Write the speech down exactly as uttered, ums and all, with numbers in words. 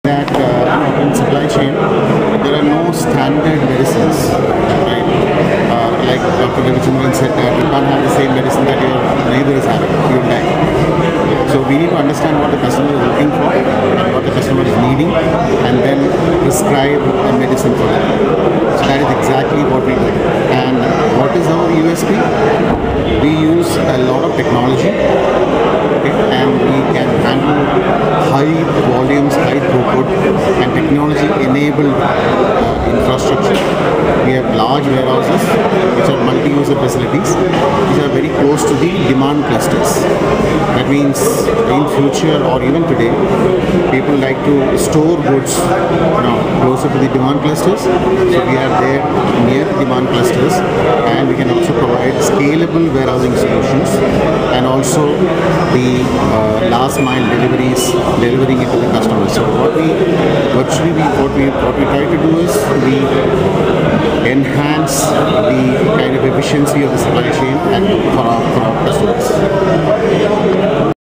That uh, in supply chain, there are no standard medicines, right? Uh, like Doctor Ravichandran said that you can't have the same medicine that your neighbor is having, you will die. So we need to understand what the customer is looking for and what the customer is needing, and then prescribe a medicine for them. So that is exactly what we do. And what is our U S P? We use a lot of technology, okay, and we can handle high volumes, high throughput, and technology-enabled uh, infrastructure. We have large warehouses, which are multi-user facilities. These are very close to the demand clusters. That means in future or even today, people like to store goods, you know, closer to the demand clusters. So we are there near the demand clusters, and we can also provide scalable warehousing solutions, and also the uh, last mile deliveries, delivering it to the customers. So what we virtually we what we what we try to do is we enhance the kind of efficiency of the supply chain and